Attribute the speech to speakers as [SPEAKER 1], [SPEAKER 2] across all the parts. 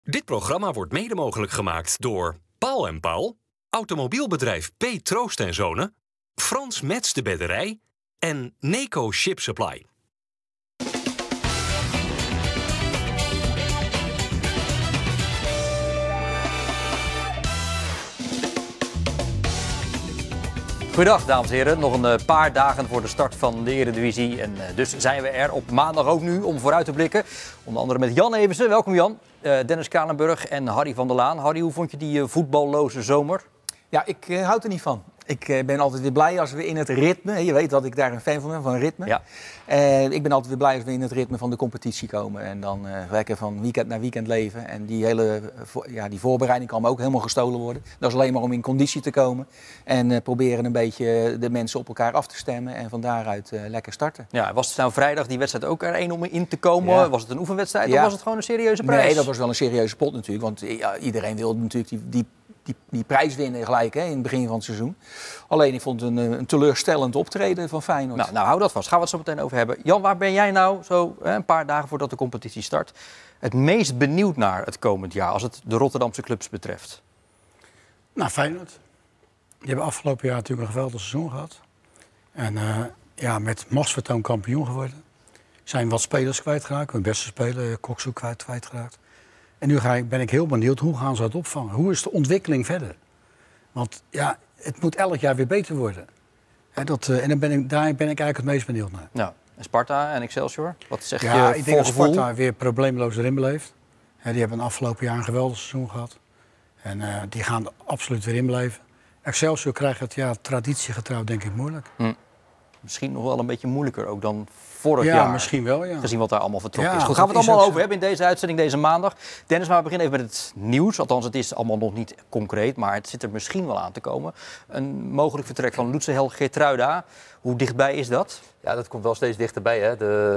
[SPEAKER 1] Dit programma wordt mede mogelijk gemaakt door Paul en Paul, automobielbedrijf P. Troost en Zonen, Frans Metz de Bedderij en Neco Ship Supply.
[SPEAKER 2] Goedendag dames en heren, nog een paar dagen voor de start van de Eredivisie en dus zijn we er op maandag ook nu om vooruit te blikken. Onder andere met Jan Eversen, welkom Jan, Dennis Kranenburg en Harry van der Laan. Harry, hoe vond je die voetballoze zomer?
[SPEAKER 3] Ja, ik houd er niet van. Ik ben altijd weer blij als we in het ritme, je weet dat ik daar een fan van ben, van ritme.
[SPEAKER 2] Ja.
[SPEAKER 3] Ik ben altijd weer blij als we in het ritme van de competitie komen. En dan lekker van weekend naar weekend leven. En die hele die voorbereiding kan me ook helemaal gestolen worden. Dat is alleen maar om in conditie te komen. En proberen een beetje de mensen op elkaar af te stemmen. En van daaruit lekker starten.
[SPEAKER 2] Ja, was het nou vrijdag die wedstrijd ook er één om in te komen? Ja. Was het een oefenwedstrijd of was het gewoon een serieuze prijs?
[SPEAKER 3] Nee, dat was wel een serieuze pot natuurlijk. Want iedereen wilde natuurlijk die prijs winnen gelijk in het begin van het seizoen. Alleen ik vond het een teleurstellend optreden van Feyenoord.
[SPEAKER 2] Nou, hou dat vast. Gaan we het zo meteen over hebben. Jan, waar ben jij nou zo een paar dagen voordat de competitie start het meest benieuwd naar het komend jaar als het de Rotterdamse clubs betreft?
[SPEAKER 4] Nou, Feyenoord. Die hebben afgelopen jaar natuurlijk een geweldig seizoen gehad. En met machtsvertoon kampioen geworden. Zijn wat spelers kwijtgeraakt. Hun beste speler, Koksu, kwijtgeraakt. En nu ben ik heel benieuwd, hoe gaan ze dat opvangen? Hoe is de ontwikkeling verder? Want ja, het moet elk jaar weer beter worden. En daar ben ik eigenlijk het meest benieuwd naar.
[SPEAKER 2] Nou, en Sparta en Excelsior? Wat zeg je
[SPEAKER 4] ik denk dat Sparta weer probleemloos erin beleeft. Die hebben een afgelopen jaar een geweldig seizoen gehad. En die gaan er absoluut weer in blijven. Excelsior krijgt het traditiegetrouw denk ik moeilijk.
[SPEAKER 2] Misschien nog wel een beetje moeilijker ook dan vorig jaar.
[SPEAKER 4] Ja, misschien wel, ja.
[SPEAKER 2] Gezien wat daar allemaal vertrokken is. Goed, gaan we het allemaal over hebben in deze uitzending deze maandag. Dennis, maar we beginnen even met het nieuws. Althans, het is allemaal nog niet concreet, maar het zit er misschien wel aan te komen. Een mogelijk vertrek van Lutze Geertruida. Hoe dichtbij is dat?
[SPEAKER 5] Ja, dat komt wel steeds dichterbij. Hè.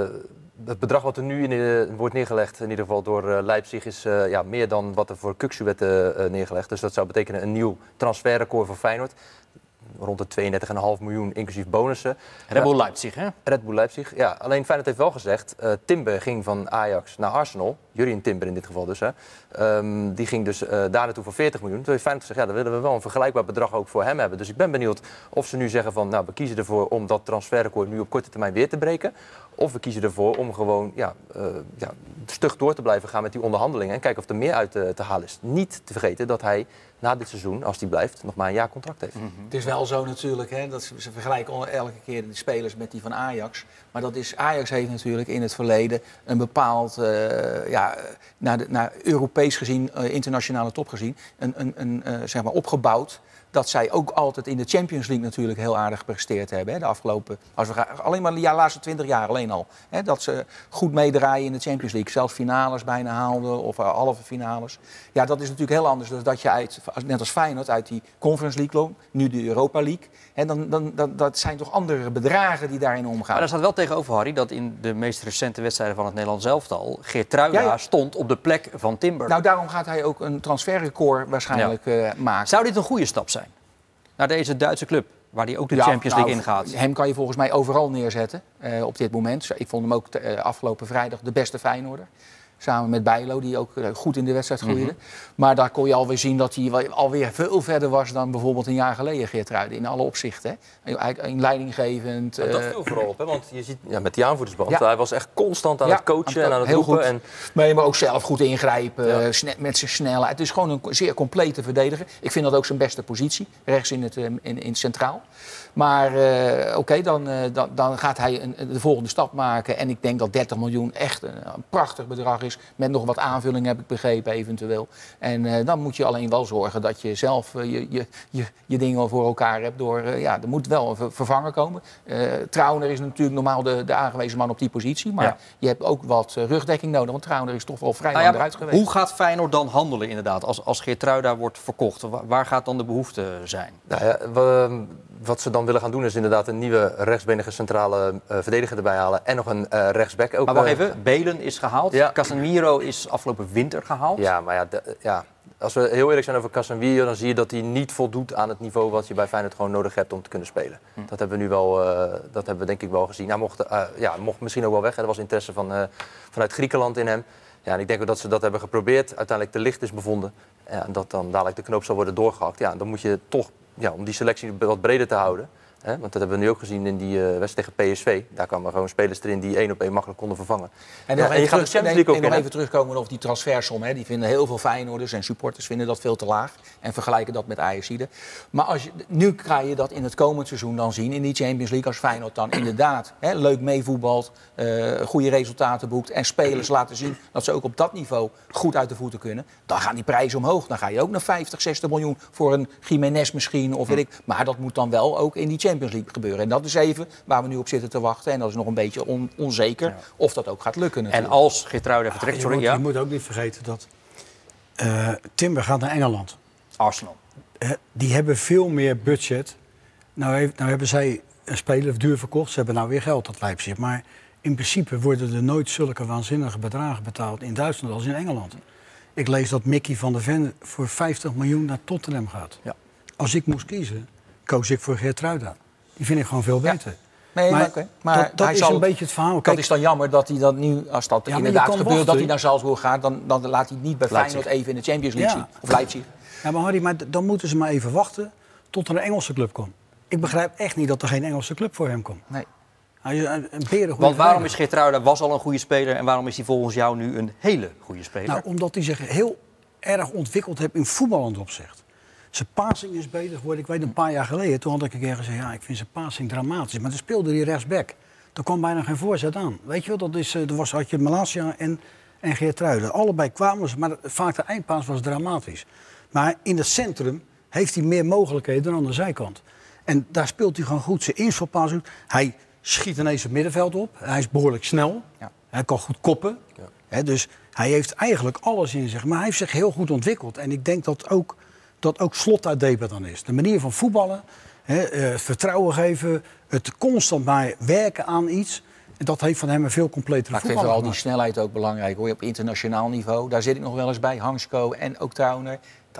[SPEAKER 5] Het bedrag wat er nu wordt neergelegd, in ieder geval door Leipzig, is meer dan wat er voor Kukçu werd neergelegd. Dus dat zou betekenen een nieuw transferrecord voor Feyenoord. Rond de 32,5 miljoen, inclusief bonussen.
[SPEAKER 2] Red Bull Leipzig, hè?
[SPEAKER 5] Red Bull Leipzig, ja. Alleen Feyenoord heeft wel gezegd, Timber ging van Ajax naar Arsenal. Jurrien Timber in dit geval dus, hè. Die ging dus daar naartoe voor 40 miljoen. Toen heeft Feyenoord gezegd, dan willen we wel een vergelijkbaar bedrag ook voor hem hebben. Dus ik ben benieuwd of ze nu zeggen van, we kiezen ervoor om dat transferrecord nu op korte termijn weer te breken. Of we kiezen ervoor om gewoon stug door te blijven gaan met die onderhandelingen. En kijken of er meer uit te halen is. Niet te vergeten dat hij na dit seizoen, als hij blijft, nog maar een jaar contract heeft.
[SPEAKER 3] Het is wel zo natuurlijk, hè, dat ze vergelijken elke keer de spelers met die van Ajax. Maar Ajax heeft natuurlijk in het verleden een bepaald, naar Europees gezien, internationale top gezien, zeg maar opgebouwd. Dat zij ook altijd in de Champions League natuurlijk heel aardig gepresteerd hebben. Hè, de afgelopen, alleen maar de laatste 20 jaar alleen al. Hè, dat ze goed meedraaien in de Champions League. Zelfs finales bijna haalden of halve finales. Ja, dat is natuurlijk heel anders dan dat je net als Feyenoord uit die Conference League loopt. Nu de Europa League. Hè, dat zijn toch andere bedragen die daarin omgaan.
[SPEAKER 2] Maar daar staat wel tegenover, Harry, dat in de meest recente wedstrijden van het Nederlands elftal Geertruida stond op de plek van Timber.
[SPEAKER 3] Nou, daarom gaat hij ook een transferrecord waarschijnlijk maken.
[SPEAKER 2] Zou dit een goede stap zijn? Naar deze Duitse club, waar hij ook de Champions League ingaat.
[SPEAKER 3] Hem kan je volgens mij overal neerzetten op dit moment. Ik vond hem ook afgelopen vrijdag de beste Feyenoorder. Samen met Bijlo, die ook goed in de wedstrijd groeide. Maar daar kon je alweer zien dat hij alweer veel verder was dan bijvoorbeeld een jaar geleden, Geertruida. In alle opzichten. In leidinggevend.
[SPEAKER 5] Dat viel vooral op, hè? Want je ziet met die aanvoerdersband. Hij was echt constant aan het coachen en aan het roepen.
[SPEAKER 3] Maar ook zelf goed ingrijpen, met zijn snelheid. Het is gewoon een zeer complete verdediger. Ik vind dat ook zijn beste positie, rechts in het centraal. Maar dan gaat hij de volgende stap maken. En ik denk dat 30 miljoen echt een prachtig bedrag is. Met nog wat aanvulling, heb ik begrepen, eventueel. En dan moet je alleen wel zorgen dat je zelf je dingen wel voor elkaar hebt. Er moet wel een vervanger komen. Trauner is natuurlijk normaal de aangewezen man op die positie. Maar je hebt ook wat rugdekking nodig. Want Trauner is toch wel vrij lang eruit geweest.
[SPEAKER 2] Hoe gaat Feyenoord dan handelen inderdaad? Als Geertruida wordt verkocht, waar gaat dan de behoefte zijn?
[SPEAKER 5] Nou ja, wat ze dan willen gaan doen is inderdaad een nieuwe rechtsbenige centrale verdediger erbij halen. En nog een rechtsback ook.
[SPEAKER 2] Maar wacht even, Belen is gehaald. Ja. Casemiro is afgelopen winter gehaald.
[SPEAKER 5] Ja, maar als we heel eerlijk zijn over Casemiro, dan zie je dat hij niet voldoet aan het niveau wat je bij Feyenoord gewoon nodig hebt om te kunnen spelen. Dat hebben we nu wel, dat hebben we denk ik wel gezien. Hij mocht misschien ook wel weg. Er was interesse vanuit Griekenland in hem. Ja, en ik denk ook dat ze dat hebben geprobeerd. Uiteindelijk te licht is bevonden. En dat dan dadelijk de knoop zal worden doorgehakt. Ja, dan moet je toch, om die selectie wat breder te houden. Want dat hebben we nu ook gezien in die wedstrijd tegen PSV. Daar kwamen gewoon spelers erin die 1 op 1 makkelijk konden vervangen.
[SPEAKER 3] En nog even terugkomen op die transfersom. Hè. Die vinden heel veel Feyenoorders en supporters vinden dat veel te laag. En vergelijken dat met Ajaxide. Maar nu krijg je dat in het komend seizoen dan zien in die Champions League. Als Feyenoord dan inderdaad leuk meevoetbalt, goede resultaten boekt. En spelers laten zien dat ze ook op dat niveau goed uit de voeten kunnen. Dan gaan die prijzen omhoog. Dan ga je ook naar 50, 60 miljoen voor een Jiménez misschien. Of weet ik. Maar dat moet dan wel ook in die Champions League gebeuren. En dat is even waar we nu op zitten te wachten. En dat is nog een beetje onzeker of dat ook gaat lukken natuurlijk.
[SPEAKER 2] En als Geertruida vertrekt...
[SPEAKER 4] Je moet ook niet vergeten dat Timber gaat naar Engeland.
[SPEAKER 2] Arsenal.
[SPEAKER 4] Die hebben veel meer budget. Nou hebben zij een speler duur verkocht. Ze hebben nou weer geld, dat Leipzig. Maar in principe worden er nooit zulke waanzinnige bedragen betaald in Duitsland als in Engeland. Ik lees dat Mickey van der Ven voor 50 miljoen naar Tottenham gaat. Ja. Als ik moest kiezen, koos ik voor Geertruida. Die vind ik gewoon veel beter. Ja.
[SPEAKER 3] Nee, maar
[SPEAKER 4] dat is een beetje het verhaal.
[SPEAKER 3] Dat is dan jammer dat hij dat nu, als dat inderdaad gebeurt, wachten. Dat hij naar Salzburg gaat, dan laat hij het niet bij Feyenoord even in de Champions League zien. Of Leipzig.
[SPEAKER 4] Ja, maar Harry, dan moeten ze maar even wachten tot er een Engelse club komt. Ik begrijp echt niet dat er geen Engelse club voor hem komt.
[SPEAKER 3] Nee.
[SPEAKER 4] Hij is
[SPEAKER 2] Want waarom is Geertruida was al een goede speler en waarom is hij volgens jou nu een hele goede speler?
[SPEAKER 4] Nou, omdat hij zich heel erg ontwikkeld heeft in voetballend opzicht. Zijn passing is beter geworden. Ik weet een paar jaar geleden, toen had ik een keer gezegd... ja, ik vind zijn passing dramatisch. Maar toen speelde hij rechtsback. Er kwam bijna geen voorzet aan. Weet je wel, had je Malacia en Geertruida. Allebei kwamen ze, maar vaak de eindpaas was dramatisch. Maar in het centrum heeft hij meer mogelijkheden dan aan de zijkant. En daar speelt hij gewoon goed. Zijn inspelpaas doet. Hij schiet ineens het middenveld op. Hij is behoorlijk snel. Ja. Hij kan goed koppen. Ja. Dus hij heeft eigenlijk alles in zich. Maar hij heeft zich heel goed ontwikkeld. En ik denk dat ook Slot daar debat dan is. De manier van voetballen, het vertrouwen geven, het constant maar werken aan iets. En dat heeft van hem een veel completere voetbal.
[SPEAKER 3] Ik vind vooral die snelheid ook belangrijk hoor. Op internationaal niveau, daar zit ik nog wel eens bij. Hansko en ook Trauner.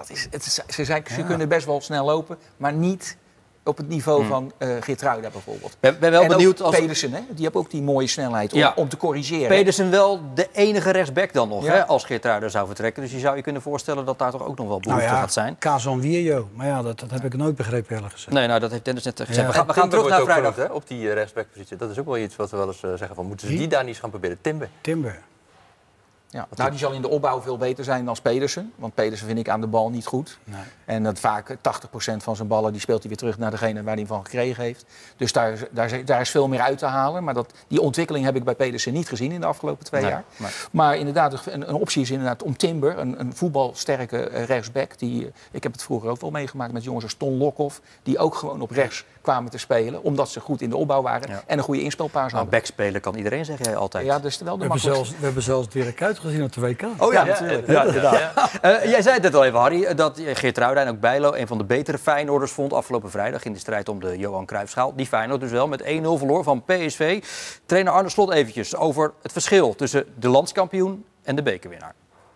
[SPEAKER 3] Ze kunnen best wel snel lopen, maar niet op het niveau van Geertruida bijvoorbeeld.
[SPEAKER 2] Ben wel
[SPEAKER 3] en
[SPEAKER 2] benieuwd
[SPEAKER 3] ook Pedersen, hè? Die heeft ook die mooie snelheid om te corrigeren.
[SPEAKER 2] Pedersen wel de enige rechtsback dan nog, hè, als Geertruida zou vertrekken. Dus je zou je kunnen voorstellen dat daar toch ook nog wel behoefte gaat zijn.
[SPEAKER 4] Kazan Wierjo, maar ja, dat heb ik nooit begrepen eerlijk gezegd.
[SPEAKER 2] Nee, nou, dat heeft Dennis net gezegd. We gaan terug naar vrijdag.
[SPEAKER 5] Hè, op die rechtsbackpositie. Dat is ook wel iets wat we wel eens zeggen van, moeten ze die daar niet eens gaan proberen? Timber.
[SPEAKER 3] Ja, nou, die zal in de opbouw veel beter zijn dan Pedersen. Want Pedersen vind ik aan de bal niet goed. Nee. En dat vaak 80% van zijn ballen die speelt hij weer terug naar degene waar hij hem van gekregen heeft. Dus daar is veel meer uit te halen. Maar die ontwikkeling heb ik bij Pedersen niet gezien in de afgelopen 2 jaar. Nee. Maar inderdaad, een optie is inderdaad om Timber, een voetbalsterke rechtsback. Ik heb het vroeger ook wel meegemaakt met jongens als Ton Lokhoff. Die ook gewoon op rechts kwamen te spelen. Omdat ze goed in de opbouw waren en een goede inspelpaas hadden.
[SPEAKER 2] Backspelen kan iedereen, zeg jij altijd.
[SPEAKER 3] Ja, dat is wel de
[SPEAKER 4] we hebben zelfs Dirk Kuyt gezien op de WK.
[SPEAKER 2] Oh ja, natuurlijk. Ja. Jij zei het net al even, Harry, dat Geertruida en ook Bijlo een van de betere Feyenoorders vond afgelopen vrijdag in de strijd om de Johan Cruijffschaal. Die Feyenoord dus wel met 1-0 verloor van PSV. Trainer Arne Slot eventjes over het verschil tussen de landskampioen en de bekerwinnaar.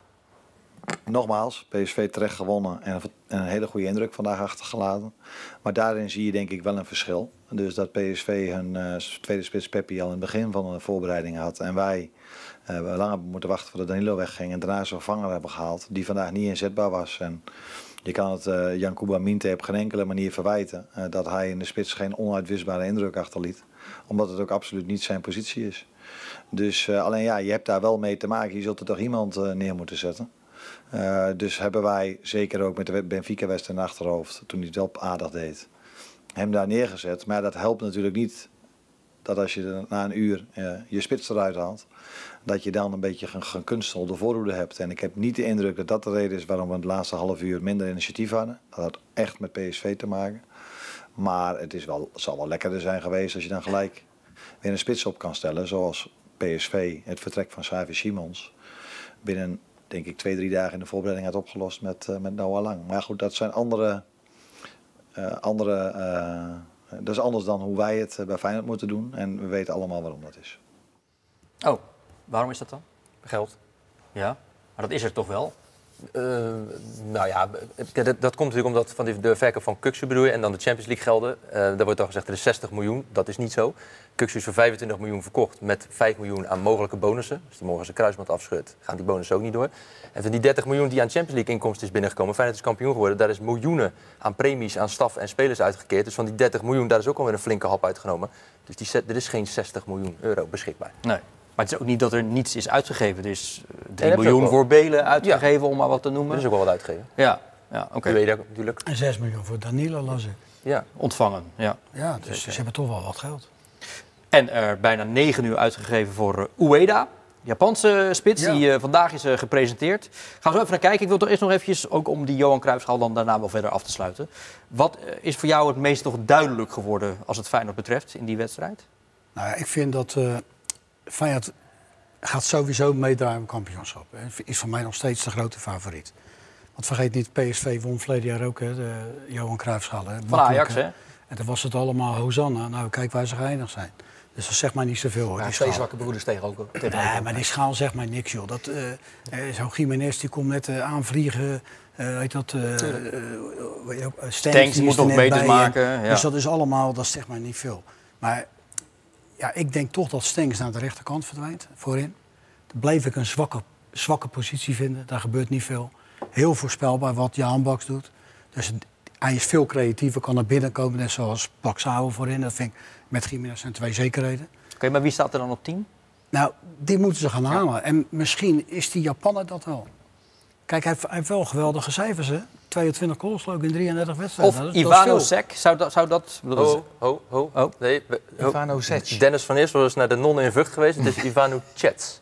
[SPEAKER 6] Nogmaals, PSV terecht gewonnen en een hele goede indruk vandaag achtergelaten. Maar daarin zie je denk ik wel een verschil. Dus dat PSV hun tweede spits Peppi al in het begin van de voorbereiding had. En wij lang hebben moeten wachten voordat Danilo wegging. En daarna zo'n vanger hebben gehaald die vandaag niet inzetbaar was. En je kan het Yankuba Minte op geen enkele manier verwijten. Dat hij in de spits geen onuitwisbare indruk achterliet. Omdat het ook absoluut niet zijn positie is. Dus alleen ja, je hebt daar wel mee te maken. Je zult er toch iemand neer moeten zetten. Dus hebben wij, zeker ook met de Benfica-wedstrijd in achterhoofd, toen hij het wel aardig deed, hem daar neergezet. Maar dat helpt natuurlijk niet dat als je na een uur je spits eruit haalt, dat je dan een beetje een kunstelde voorhoede hebt. En ik heb niet de indruk dat dat de reden is waarom we het laatste half uur minder initiatief hadden. Dat had echt met PSV te maken. Maar het zal wel lekkerder zijn geweest als je dan gelijk weer een spits op kan stellen. Zoals PSV het vertrek van Xavi Simons binnen, denk ik, 2-3 dagen in de voorbereiding had opgelost met Noah Lang. Maar goed, dat zijn dat is anders dan hoe wij het bij Feyenoord moeten doen. En we weten allemaal waarom dat is.
[SPEAKER 2] Oh, waarom is dat dan?
[SPEAKER 5] Geld.
[SPEAKER 2] Ja, maar dat is er toch wel?
[SPEAKER 5] Nou ja, dat komt natuurlijk omdat van de verkoop van Kukçu bedoel je en dan de Champions League gelden. Daar wordt al gezegd er is 60 miljoen. Dat is niet zo. Kukçu is voor 25 miljoen verkocht met 5 miljoen aan mogelijke bonussen. Dus die morgen zijn kruisband afscheurt, gaan die bonussen ook niet door. En van die 30 miljoen die aan Champions League inkomsten is binnengekomen, Feyenoord is kampioen geworden. Daar is miljoenen aan premies, aan staf en spelers uitgekeerd. Dus van die 30 miljoen, daar is ook alweer een flinke hap uitgenomen. Dus er is geen 60 miljoen euro beschikbaar.
[SPEAKER 2] Nee. Maar het is ook niet dat er niets is uitgegeven. Er is 3
[SPEAKER 5] heb je
[SPEAKER 2] miljoen
[SPEAKER 5] ook wel.
[SPEAKER 2] voor Belen uitgegeven, om maar wat te noemen.
[SPEAKER 5] Er is ook wel wat uitgegeven.
[SPEAKER 2] Ja, oké.
[SPEAKER 5] Weet je dat natuurlijk.
[SPEAKER 4] En 6 miljoen voor Danilo las ik.
[SPEAKER 5] Ja.
[SPEAKER 2] Ontvangen, ja.
[SPEAKER 4] Ja, dus ze hebben toch wel wat geld.
[SPEAKER 2] En er bijna 9 uur uitgegeven voor Ueda. Japanse spits, die vandaag is gepresenteerd. Gaan we zo even naar kijken. Ik wil toch eerst nog eventjes, ook om die Johan Cruijffschaal dan daarna wel verder af te sluiten. Wat is voor jou het meest toch duidelijk geworden als het Feyenoord betreft in die wedstrijd?
[SPEAKER 4] Nou ja, ik vind dat Feyenoord gaat sowieso meedraaien om kampioenschap. Is voor mij nog steeds de grote favoriet. Want vergeet niet, PSV won verleden jaar ook, hè, de Johan Cruijffschaal.
[SPEAKER 2] Van Ajax, hè?
[SPEAKER 4] En dan was het allemaal Hosanna. Nou, kijk waar ze geëindigd zijn. Dus dat zegt mij niet zoveel, hoor.
[SPEAKER 3] Ja,
[SPEAKER 4] die
[SPEAKER 3] twee
[SPEAKER 4] schaal.
[SPEAKER 3] zwakke broeders tegen ook.
[SPEAKER 4] Nee, maar die schaal zegt mij niks, joh. Zo'n Gimenez die komt net aanvliegen. Weet dat?
[SPEAKER 2] Stenks moet nog meters maken. Ja.
[SPEAKER 4] Dus dat is allemaal, dat zegt mij niet veel. Maar ja, ik denk toch dat Stenks naar de rechterkant verdwijnt, voorin. Dan bleef ik een zwakke positie vinden. Daar gebeurt niet veel. Heel voorspelbaar wat Jan Baks doet. Dus hij is veel creatiever, kan naar binnen komen. Net zoals Paxao voorin. Dat vind ik met Gimenez zijn 2 zekerheden.
[SPEAKER 2] Oké, maar wie staat er dan op 10?
[SPEAKER 4] Nou, die moeten ze gaan halen. En misschien is die Japaner dat wel. Kijk, hij heeft wel geweldige cijfers, hè? 22 goals ook in 33 wedstrijden.
[SPEAKER 2] Of Ivano Sek, zou dat...
[SPEAKER 5] Ho. Nee,
[SPEAKER 3] Ivano Sek.
[SPEAKER 5] Dennis van Eersel is naar de non in Vught geweest. Het is Ivano Chets.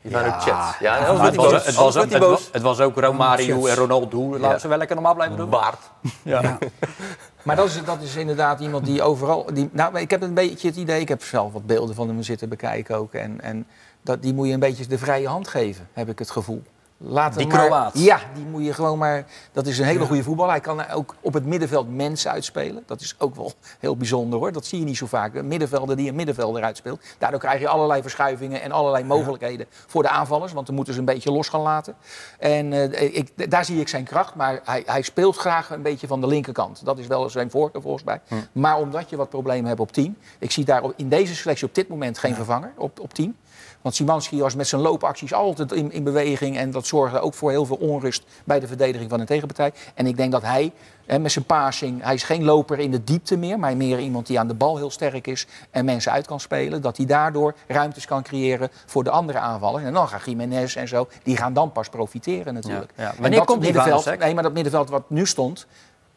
[SPEAKER 2] Het was ook Romario en Ronaldo. Laten ze wel lekker normaal blijven doen.
[SPEAKER 5] Baard.
[SPEAKER 2] Ja.
[SPEAKER 3] Maar dat is inderdaad iemand die overal... ik heb een beetje het idee, ik heb zelf wat beelden van hem zitten bekijken ook. En die moet je een beetje de vrije hand geven, heb ik het gevoel.
[SPEAKER 2] Die Kroaat.
[SPEAKER 3] Ja, die moet je gewoon maar... Dat is een hele goede voetballer. Hij kan ook op het middenveld mensen uitspelen. Dat is ook wel heel bijzonder, hoor. Dat zie je niet zo vaak. Een middenvelder die een middenvelder uitspeelt. Daardoor krijg je allerlei verschuivingen en allerlei mogelijkheden voor de aanvallers. Want dan moeten ze een beetje los gaan laten. En daar zie ik zijn kracht. Maar hij speelt graag een beetje van de linkerkant. Dat is wel zijn voorkeur volgens mij. Maar omdat je wat problemen hebt op 10... Ik zie daar in deze selectie op dit moment geen vervanger op 10. Want Szymanski was met zijn loopacties altijd in beweging. En dat zorgde ook voor heel veel onrust bij de verdediging van de tegenpartij. En ik denk dat hij met zijn passing... Hij is geen loper in de diepte meer. Maar meer iemand die aan de bal heel sterk is. En mensen uit kan spelen. Dat hij daardoor ruimtes kan creëren voor de andere aanvallers. En dan gaan Gimenez en zo. Die gaan dan pas profiteren natuurlijk.
[SPEAKER 2] Ja. Wanneer komt middenveld?
[SPEAKER 3] Nee, maar dat middenveld wat nu stond...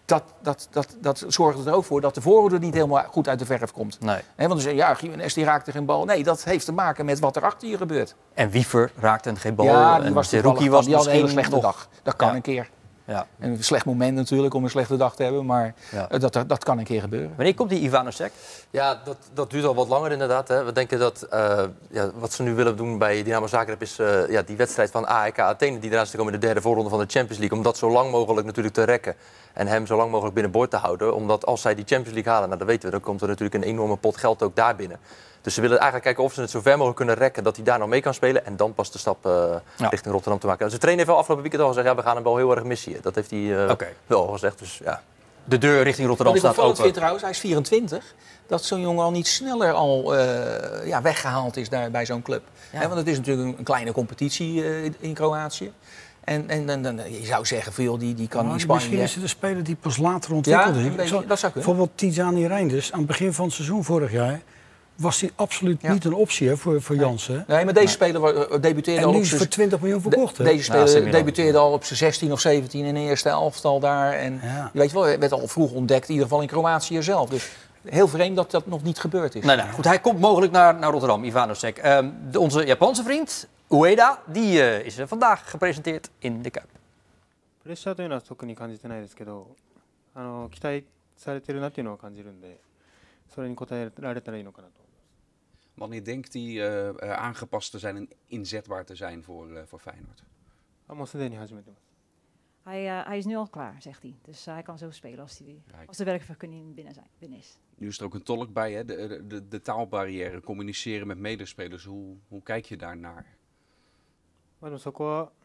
[SPEAKER 3] Dat zorgt er ook voor dat de voorhoede niet helemaal goed uit de verf komt.
[SPEAKER 2] Nee.
[SPEAKER 3] Want dan zeggen Gimenez die raakt er geen bal. Nee, dat heeft te maken met wat er achter je gebeurt.
[SPEAKER 2] En Wiever raakte geen bal.
[SPEAKER 3] Ja, die
[SPEAKER 2] en
[SPEAKER 3] was
[SPEAKER 2] die had
[SPEAKER 3] een hele slechte dag. Dat kan een keer.
[SPEAKER 2] Ja.
[SPEAKER 3] Een slecht moment natuurlijk om een slechte dag te hebben. Maar dat kan een keer gebeuren.
[SPEAKER 2] Wanneer komt die Ivano Sek?
[SPEAKER 5] Ja, dat duurt al wat langer inderdaad. Hè. We denken dat wat ze nu willen doen bij Dynamo Zagreb is die wedstrijd van AEK Athene die eraan zit te komen in de derde voorronde van de Champions League. Om dat zo lang mogelijk natuurlijk te rekken en hem zo lang mogelijk binnenboord te houden. Omdat als zij die Champions League halen, nou, dat weten we, dan komt er natuurlijk een enorme pot geld ook daar binnen. Dus ze willen eigenlijk kijken of ze het zo ver mogelijk kunnen rekken dat hij daar nog mee kan spelen. En dan pas de stap richting Rotterdam te maken. En zijn trainer heeft wel afgelopen weekend al gezegd, we gaan hem wel heel erg missen. Dat heeft hij wel al gezegd. Dus, ja.
[SPEAKER 2] De deur richting Rotterdam
[SPEAKER 3] staat open. Wat ik
[SPEAKER 2] open.
[SPEAKER 3] vind trouwens, hij is 24. Dat zo'n jongen al niet sneller al weggehaald is daar bij zo'n club.
[SPEAKER 2] Ja.
[SPEAKER 3] Want het is natuurlijk een kleine competitie in Kroatië. En je zou zeggen, veel die kan in Spanje...
[SPEAKER 4] Misschien is het een speler die pas later ontwikkelde.
[SPEAKER 3] Ja, dat zou kunnen.
[SPEAKER 4] Bijvoorbeeld Tijani Reinders, aan het begin van het seizoen vorig jaar... was hij absoluut niet een optie voor Jansen.
[SPEAKER 3] Nee, maar deze speler debuteerde al op
[SPEAKER 4] zijn... voor 20 miljoen verkocht.
[SPEAKER 3] Deze speler debuteerde al op zijn 16 of 17 in de eerste elftal daar. En je weet wel, werd al vroeg ontdekt, in ieder geval in Kroatië zelf. Dus heel vreemd dat dat nog niet gebeurd is.
[SPEAKER 2] Nee. Goed, hij komt mogelijk naar Rotterdam, Ivano Sek. Onze Japanse vriend, Ueda, die is vandaag gepresenteerd in de Kuip.
[SPEAKER 7] プレッシャーというのは特に感じてないですけど、期待されてるなっていうのは感じるんで、それに応えられたらいいのかなと。
[SPEAKER 8] Wanneer denkt hij aangepast te zijn en inzetbaar te zijn voor Feyenoord?
[SPEAKER 7] もうすでに始めてます。
[SPEAKER 9] Hij is nu al klaar, zegt hij. Dus hij kan zo spelen als de werkvergunning binnen is.
[SPEAKER 8] Nu is er ook een tolk bij, hè? De taalbarrière, communiceren met medespelers. Hoe kijk je daarnaar?
[SPEAKER 7] でもそこは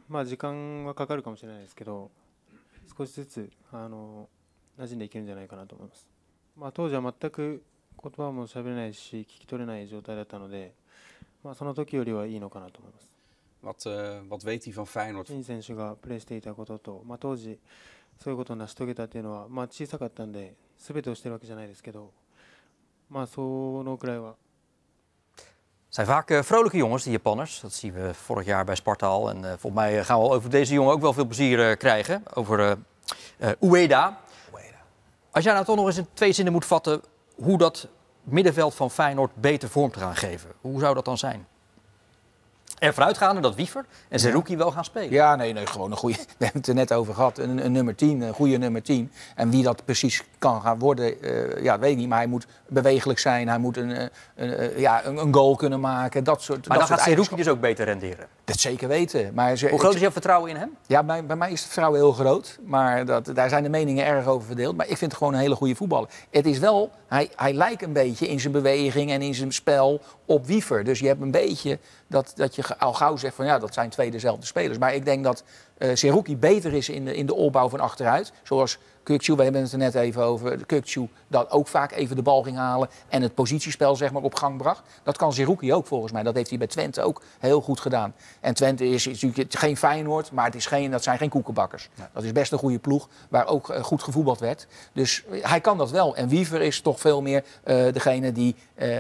[SPEAKER 7] まあ時間はかかるかもしれないですけど、少しずつ馴染んでいけるんじゃないかなと思います。まあ当時は全く言葉も喋れないし聞き取れない状態だったので、まあその時よりはいいのかなと思います。
[SPEAKER 8] Wat weet hij van Feyenoord?
[SPEAKER 7] 陳選手がプレーしていたことと、まあ当時そういうことを成し遂げたっていうのは、まあ小さかったんで全てをしてるわけじゃないですけど、まあそのくらいは。
[SPEAKER 2] Het zijn vaak vrolijke jongens, die Japanners. Dat zien we vorig jaar bij Sparta al. En volgens mij gaan we over deze jongen ook wel veel plezier krijgen. Over Ueda. Als jij nou toch nog eens in 2 zinnen moet vatten hoe dat middenveld van Feyenoord beter vorm te gaan geven. Hoe zou dat dan zijn? Ervan uitgaande dat Wiever en Zerouki wel gaan spelen.
[SPEAKER 3] Ja, nee, gewoon een goede. We hebben het er net over gehad. Een nummer 10, een goede nummer 10. En wie dat precies kan gaan worden, dat weet ik niet. Maar hij moet bewegelijk zijn. Hij moet een goal kunnen maken. Dat soort.
[SPEAKER 2] Maar dan gaat Zerouki dus ook beter renderen.
[SPEAKER 3] Dat zeker weten. Maar
[SPEAKER 2] hoe groot is jouw vertrouwen in hem?
[SPEAKER 3] Ja, bij mij is het vertrouwen heel groot. Maar daar zijn de meningen erg over verdeeld. Maar ik vind het gewoon een hele goede voetballer. Het is wel, hij lijkt een beetje in zijn beweging en in zijn spel op Wiever. Dus je hebt een beetje dat je al gauw zegt van ja, dat zijn 2 dezelfde spelers. Maar ik denk dat Zerouki beter is in de opbouw van achteruit. Zoals Kökçü, we hebben het er net even over. Kökçü dat ook vaak even de bal ging halen en het positiespel zeg maar op gang bracht. Dat kan Zerouki ook volgens mij. Dat heeft hij bij Twente ook heel goed gedaan. En Twente is natuurlijk geen Feyenoord, maar dat zijn geen koekenbakkers. Ja. Dat is best een goede ploeg waar ook goed gevoetbald werd. Dus hij kan dat wel. En Wiever is toch veel meer degene die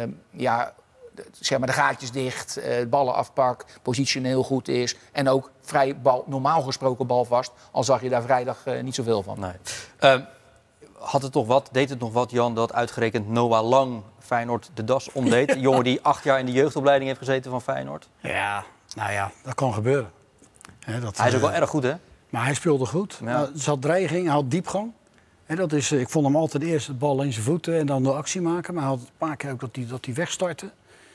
[SPEAKER 3] zeg maar de gaatjes dicht, ballen afpakt, positioneel goed is en ook vrij normaal gesproken balvast. Al zag je daar vrijdag niet zoveel van.
[SPEAKER 2] Nee. Deed het nog wat, Jan, dat uitgerekend Noah Lang Feyenoord de das omdeed? Een jongen die 8 jaar in de jeugdopleiding heeft gezeten van Feyenoord.
[SPEAKER 4] Ja, nou ja, dat kan gebeuren.
[SPEAKER 2] Hij is ook wel erg goed, hè?
[SPEAKER 4] Maar hij speelde goed. Ja. Er zat dreiging, hij had diepgang. Ik vond hem altijd eerst de bal in zijn voeten en dan de actie maken. Maar hij had een paar keer ook dat hij wegstartte.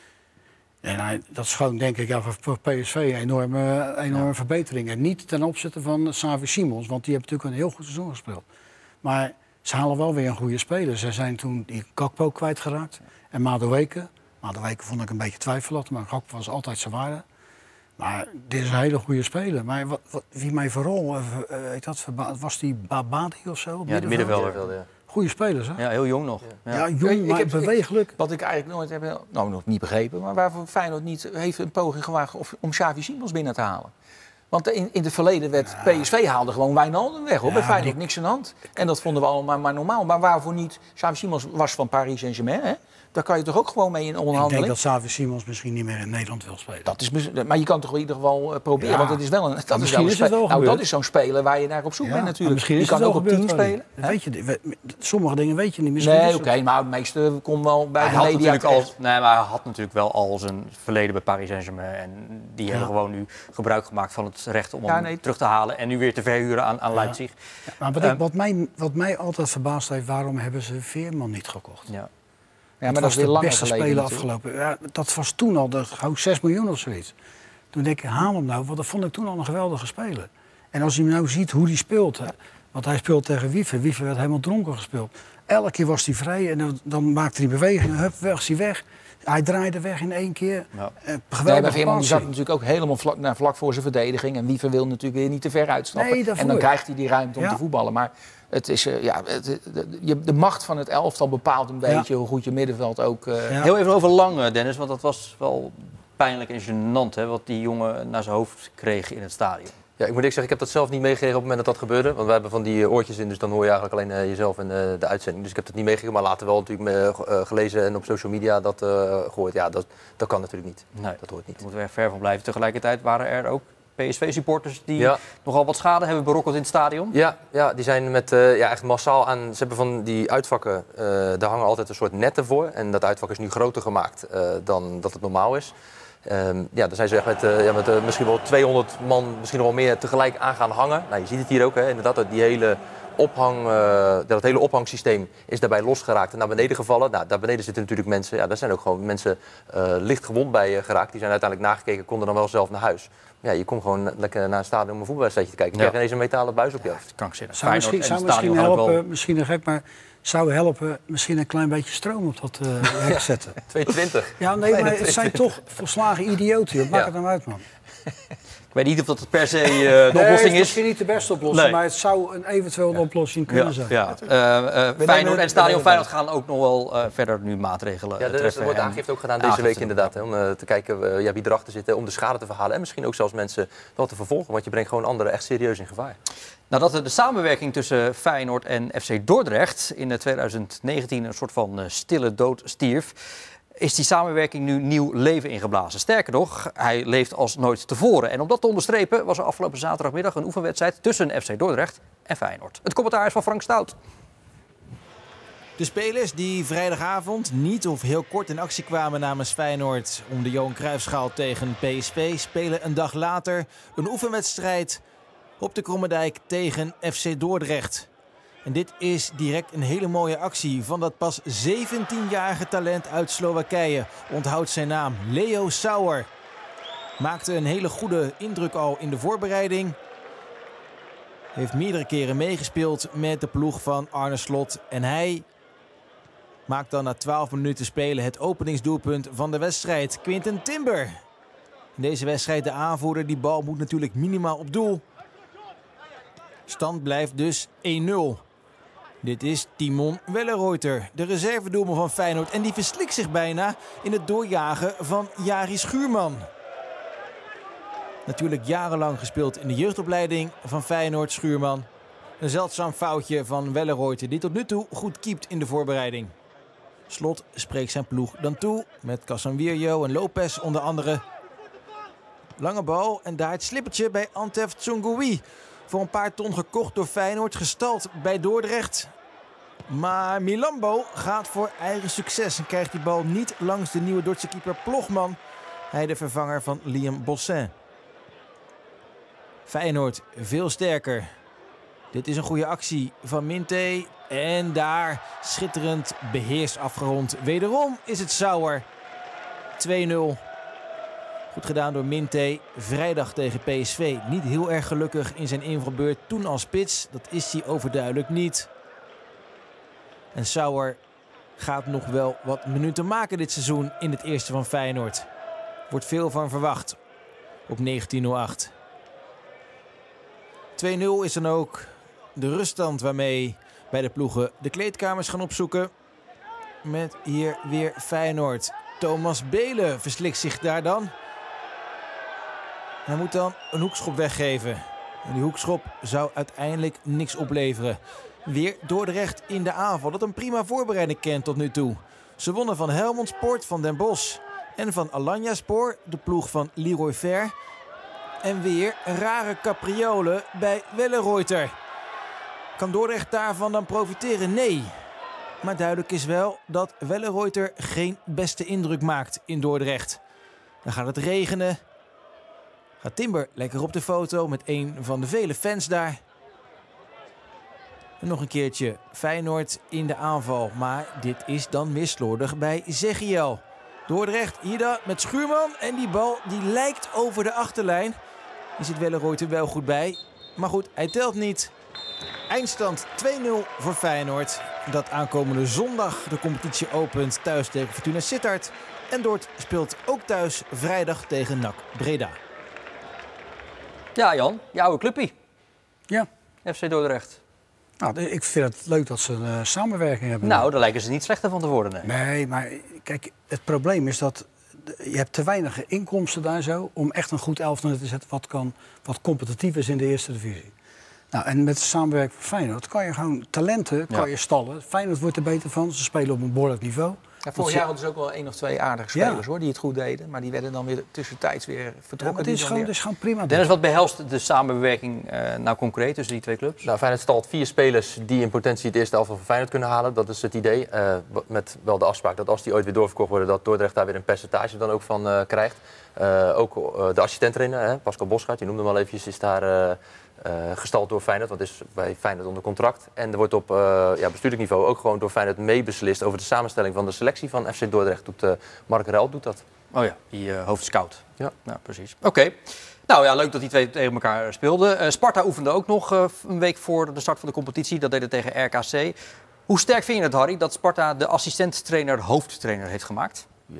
[SPEAKER 4] En dat is gewoon, denk ik, voor PSV een enorme verbetering. En niet ten opzichte van Xavi Simons, want die heeft natuurlijk een heel goed seizoen gespeeld. Maar ze halen wel weer een goede speler. Ze zijn toen die Gakpo kwijtgeraakt. En Madueke vond ik een beetje twijfelachtig, maar Gakpo was altijd zijn waarde. Maar dit is een hele goede speler. Maar wie mij vooral was die Babadi of zo?
[SPEAKER 2] Ja, de middenvelder. Ja.
[SPEAKER 4] Goede spelers, hè?
[SPEAKER 2] Ja, heel jong nog.
[SPEAKER 4] Ja, jong, maar bewegelijk.
[SPEAKER 3] Wat ik eigenlijk nooit heb, nog niet begrepen, maar waarvoor Feyenoord niet heeft een poging gewaagd om Xavi Simons binnen te halen. Want in het verleden werd PSV haalde gewoon Wijnaldum weg, hoor. Bij Feyenoord niks aan de hand. En dat vonden we allemaal maar normaal. Maar waarvoor niet? Xavi Simons was van Paris Saint-Germain, hè? Daar kan je toch ook gewoon mee in onderhandeling?
[SPEAKER 4] Ik denk dat Xavi Simons misschien niet meer in Nederland wil spelen.
[SPEAKER 3] Maar je kan toch in ieder geval proberen, want het is wel een... Dat is zo'n speler waar je naar op zoek bent natuurlijk.
[SPEAKER 4] Misschien
[SPEAKER 3] je kan ook op 10 spelen.
[SPEAKER 4] Weet je, sommige dingen weet je niet.
[SPEAKER 3] Nee, oké, maar het meeste komt wel bij de media terecht.
[SPEAKER 2] Maar hij had natuurlijk wel al zijn verleden bij Paris Saint-Germain. En die hebben gewoon nu gebruik gemaakt van het recht om hem terug te halen. En nu weer te verhuren aan Leipzig.
[SPEAKER 4] Ja, maar wat mij altijd verbaasd heeft, waarom hebben ze Veerman niet gekocht?
[SPEAKER 3] Ja. Ja, maar dat was de beste speler
[SPEAKER 4] afgelopen. Ja, dat was toen al 6 miljoen of zoiets. Toen denk ik, haal hem nou, want dat vond ik toen al een geweldige speler. En als je nou ziet hoe hij speelt, want hij speelt tegen Wiever. Wiever werd helemaal dronken gespeeld. Elke keer was hij vrij en dan maakte hij bewegingen, hup, was hij weg. Hij draaide weg in 1 keer. Ja.
[SPEAKER 3] Bij Veerman zat natuurlijk ook helemaal vlak voor zijn verdediging. En Wiever wil natuurlijk weer niet te ver uitstappen. En dan krijgt hij die ruimte om te voetballen. Maar het is, de macht van het elftal bepaalt een beetje hoe goed je middenveld ook...
[SPEAKER 2] Heel even over Lang, Dennis, want dat was wel pijnlijk en gênant, hè, wat die jongen naar zijn hoofd kreeg in het stadion.
[SPEAKER 5] Ja, ik moet zeggen, ik heb dat zelf niet meegekregen op het moment dat dat gebeurde. Want we hebben van die oortjes in, dus dan hoor je eigenlijk alleen jezelf en de uitzending. Dus ik heb dat niet meegekregen, maar later wel natuurlijk gelezen en op social media dat gehoord. Ja, dat kan natuurlijk niet. Nee, dat hoort niet.
[SPEAKER 2] Daar moeten we er ver van blijven. Tegelijkertijd waren er ook PSV-supporters die nogal wat schade hebben berokkend in het stadion.
[SPEAKER 5] Ja, die zijn met echt massaal aan... Ze hebben van die uitvakken, daar hangen altijd een soort netten voor. En dat uitvak is nu groter gemaakt dan dat het normaal is. Daar zijn ze echt met misschien wel 200 man, misschien nog wel meer, tegelijk aan gaan hangen. Nou, je ziet het hier ook, hè, inderdaad, dat hele ophangsysteem is daarbij losgeraakt en naar beneden gevallen. Nou, daar beneden zitten natuurlijk mensen, daar zijn ook gewoon mensen licht gewond bij geraakt. Die zijn uiteindelijk nagekeken, konden dan wel zelf naar huis. Ja, je komt gewoon lekker naar een stadion om een voetbalwedstrijdje te kijken. Je krijgt ineens een metalen buis op je hoofd.
[SPEAKER 2] Krankzinnig.
[SPEAKER 4] Zou misschien helpen, misschien een gek, maar zou helpen misschien een klein beetje stroom op dat hek zetten.
[SPEAKER 5] 220.
[SPEAKER 4] Ja, nee, maar het zijn toch volslagen idioten. Maak het nou uit, man.
[SPEAKER 2] Ik weet niet of dat per se de oplossing
[SPEAKER 4] het is
[SPEAKER 2] is.
[SPEAKER 4] misschien niet de beste oplossing,
[SPEAKER 2] Nee.
[SPEAKER 4] maar het zou een eventuele oplossing kunnen zijn.
[SPEAKER 2] Ja. Feyenoord en Stadion Feyenoord gaan ook nog wel verder nu maatregelen
[SPEAKER 5] Ja,
[SPEAKER 2] treffen.
[SPEAKER 5] er wordt aangifte ook gedaan deze week inderdaad. Hè, om te kijken wie erachter zit, om de schade te verhalen. En misschien ook zelfs mensen wel te vervolgen. Want je brengt gewoon anderen echt serieus in gevaar.
[SPEAKER 2] Nadat de samenwerking tussen Feyenoord en FC Dordrecht in 2019 een soort van stille dood stierf, is die samenwerking nu nieuw leven ingeblazen. Sterker nog, hij leeft als nooit tevoren. En om dat te onderstrepen was er afgelopen zaterdagmiddag een oefenwedstrijd tussen FC Dordrecht en Feyenoord. Het commentaar is van Frank Stout.
[SPEAKER 10] De spelers die vrijdagavond niet of heel kort in actie kwamen namens Feyenoord om de Johan Cruijffschaal tegen PSV spelen een dag later een oefenwedstrijd op de Krommerdijk tegen FC Dordrecht. En dit is direct een hele mooie actie van dat pas 17-jarige talent uit Slowakije. Onthoud zijn naam, Leo Sauer. Maakte een hele goede indruk al in de voorbereiding. Heeft meerdere keren meegespeeld met de ploeg van Arne Slot. En hij maakt dan na 12 minuten spelen het openingsdoelpunt van de wedstrijd. Quinten Timber. In deze wedstrijd de aanvoerder, die bal moet natuurlijk minimaal op doel. Stand blijft dus 1-0. Dit is Timon Welleroyter, de reservedoelman van Feyenoord. En die verslikt zich bijna in het doorjagen van Jari Schuurman. Natuurlijk jarenlang gespeeld in de jeugdopleiding van Feyenoord, Schuurman. Een zeldzaam foutje van Welleroyter, die tot nu toe goed keept in de voorbereiding. Slot spreekt zijn ploeg dan toe, met Casemiro en Lopez onder andere. Lange bal en daar het slippertje bij Antef Tsongoui. Voor een paar ton gekocht door Feyenoord, gestald bij Dordrecht. Maar Milambo gaat voor eigen succes en krijgt die bal niet langs de nieuwe Dordtse keeper Ploegman. Hij de vervanger van Liam Bossin. Feyenoord veel sterker. Dit is een goede actie van Minte. En daar schitterend beheerst afgerond. Wederom is het Sauer. 2-0. Goed gedaan door Minte. Vrijdag tegen PSV. Niet heel erg gelukkig in zijn invalbeurt. Toen als spits. Dat is hij overduidelijk niet. En Sauer gaat nog wel wat minuten maken dit seizoen in het eerste van Feyenoord. Wordt veel van verwacht op 19:08. 2-0 is dan ook de ruststand waarmee bij de ploegen de kleedkamers gaan opzoeken. Met hier weer Feyenoord. Thomas Belen verslikt zich daar dan. Hij moet dan een hoekschop weggeven. En die hoekschop zou uiteindelijk niks opleveren. Weer Dordrecht in de aanval. Dat een prima voorbereiding kent tot nu toe. Ze wonnen van Helmond Sport, van Den Bosch en van Alanyaspor, de ploeg van Leroy Ver. En weer een rare capriolen bij Welleroyter. Kan Dordrecht daarvan dan profiteren? Nee. Maar duidelijk is wel dat Welleroyter geen beste indruk maakt in Dordrecht. Dan gaat het regenen. Gaat Timber lekker op de foto met een van de vele fans daar. En nog een keertje Feyenoord in de aanval. Maar dit is dan weer slordig bij Zegiel. Dordrecht hier dan met Schuurman. En die bal die lijkt over de achterlijn. Die zit Welleroyter wel goed bij. Maar goed, hij telt niet. Eindstand 2-0 voor Feyenoord. Dat aankomende zondag de competitie opent thuis tegen Fortuna Sittard. En Dort speelt ook thuis vrijdag tegen NAC Breda.
[SPEAKER 2] Ja, Jan, jouw oude clubpie.
[SPEAKER 4] Ja.
[SPEAKER 2] FC Dordrecht.
[SPEAKER 4] Nou, ik vind het leuk dat ze een samenwerking hebben.
[SPEAKER 2] Nou, daar lijken ze niet slechter van te worden. Nee.
[SPEAKER 4] Nee, maar kijk, het probleem is dat je hebt te weinig inkomsten daar zo om echt een goed elftal te zetten wat competitief is in de eerste divisie. Nou, en met de samenwerking van Feyenoord kan je gewoon talenten kan je stallen. Feyenoord wordt er beter van, ze spelen op een behoorlijk niveau.
[SPEAKER 3] Ja, vorig jaar hadden ze ook wel 1 of 2 aardige spelers hoor, die het goed deden. Maar die werden dan weer tussentijds weer vertrokken.
[SPEAKER 4] Ja, maar het is gewoon prima.
[SPEAKER 2] Dennis, wat behelst de samenwerking nou concreet tussen die twee clubs?
[SPEAKER 5] Nou, Feyenoord stalt 4 spelers die in potentie het eerste elftal van Feyenoord kunnen halen. Dat is het idee. Met wel de afspraak dat als die ooit weer doorverkocht worden, dat Dordrecht daar weer een percentage dan ook van krijgt. Ook de assistent-trainer, Pascal Boschart, je noemde hem al eventjes, is daar gestald door Feyenoord, want is bij Feyenoord onder contract. En er wordt op bestuurlijk niveau ook gewoon door Feyenoord meebeslist over de samenstelling van de selectie van FC Dordrecht. Mark Ruil doet dat.
[SPEAKER 2] Oh ja, die hoofdscout.
[SPEAKER 5] Ja,
[SPEAKER 2] nou, precies. Oké. Nou ja, leuk dat die twee tegen elkaar speelden. Sparta oefende ook nog een week voor de start van de competitie. Dat deed het tegen RKC. Hoe sterk vind je het, Harry, dat Sparta de assistent-trainer hoofdtrainer heeft gemaakt?
[SPEAKER 3] Ja,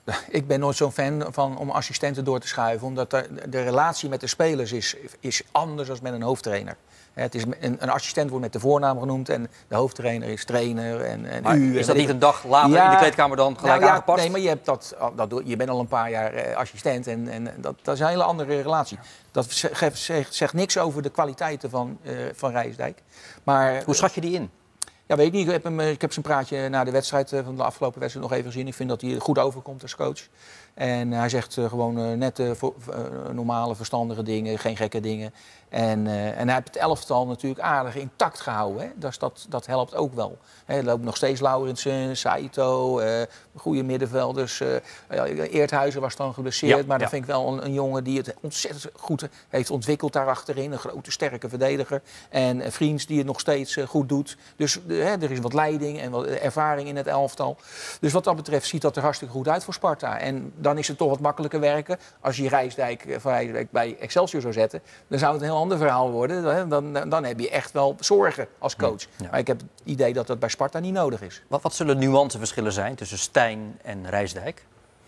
[SPEAKER 3] Ik ben nooit zo'n fan van om assistenten door te schuiven. Omdat de relatie met de spelers is anders dan met een hoofdtrainer. Het is een assistent wordt met de voornaam genoemd en de hoofdtrainer is trainer.
[SPEAKER 2] Maar is dat niet een dag later in de kleedkamer dan gelijk aangepast?
[SPEAKER 3] Nee, maar je, hebt je bent al een paar jaar assistent en dat is een hele andere relatie. Dat zegt niks over de kwaliteiten van Rijsdijk. Maar,
[SPEAKER 2] hoe schat je die in?
[SPEAKER 3] Ja, weet ik niet. Ik heb zijn praatje na de wedstrijd van de afgelopen wedstrijd nog even gezien. Ik vind dat hij goed overkomt als coach. En hij zegt gewoon net normale, verstandige dingen, geen gekke dingen. En hij heeft het elftal natuurlijk aardig intact gehouden. Hè? Dus dat helpt ook wel. Er loopt nog steeds Lauritsen, Saito, goede middenvelders. Eerthuizen was dan geblesseerd, maar dat vind ik wel een jongen die het ontzettend goed heeft ontwikkeld daar achterin. Een grote, sterke verdediger. En Vriends die het nog steeds goed doet. Dus er is wat leiding en wat ervaring in het elftal. Dus wat dat betreft ziet dat er hartstikke goed uit voor Sparta. En dan is het toch wat makkelijker werken. Als je Rijsdijk bij Excelsior zou zetten, dan zou het een heel ander verhaal worden. Dan heb je echt wel zorgen als coach. Ja. Maar ik heb het idee dat dat bij Sparta niet nodig is.
[SPEAKER 2] Wat zullen nuanceverschillen zijn tussen Stijn en Rijsdijk?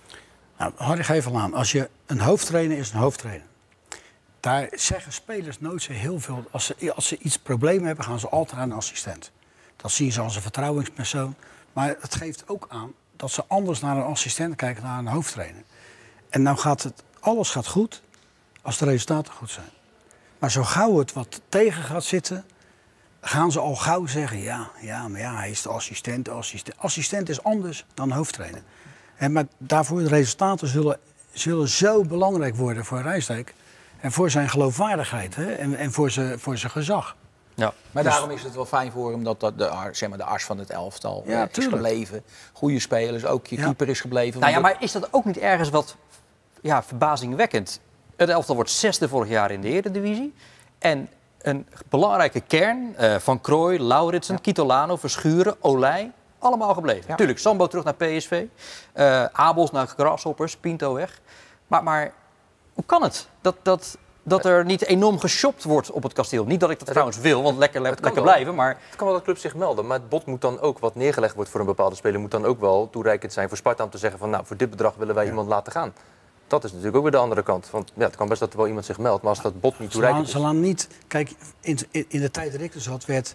[SPEAKER 4] Nou, Harry, geef al aan. Als je een hoofdtrainer is, een hoofdtrainer. Daar zeggen spelers nooit zo heel veel. Als ze iets problemen hebben, gaan ze altijd aan een assistent. Dat zien ze als een vertrouwenspersoon. Maar het geeft ook aan dat ze anders naar een assistent kijken dan naar een hoofdtrainer. En nou alles gaat goed als de resultaten goed zijn. Maar zo gauw het wat tegen gaat zitten, gaan ze al gauw zeggen, hij is de assistent. Assistent is anders dan hoofdtrainer. Maar daarvoor de resultaten zullen zo belangrijk worden voor Rijsdijk. En voor zijn geloofwaardigheid en voor zijn gezag.
[SPEAKER 3] Ja. Maar daarom is het wel fijn voor hem dat de as van het elftal is gebleven. Goede spelers, ook je keeper is gebleven.
[SPEAKER 2] Nou ja, maar is dat ook niet ergens wat verbazingwekkend? Het elftal wordt 6e vorig jaar in de Eredivisie. En een belangrijke kern, Van Krooij, Lauritsen, Kitolano, Verschuren, Olij, allemaal gebleven. Ja. Tuurlijk, Sambo terug naar PSV, Abels naar Grasshoppers, Pinto weg. Maar hoe kan het dat er niet enorm geshopt wordt op het kasteel? Niet dat ik dat trouwens wil, want lekker blijven, maar...
[SPEAKER 5] Het kan wel dat club zich melden, maar het bod moet dan ook, wat neergelegd wordt voor een bepaalde speler, moet dan ook wel toereikend zijn voor Sparta om te zeggen van, nou, voor dit bedrag willen wij iemand laten gaan. Dat is natuurlijk ook weer de andere kant. Want het kan best dat er wel iemand zich meldt, maar als dat bod niet toereikend is...
[SPEAKER 4] Ze laten niet... Kijk, in de tijd dat ik er zat, werd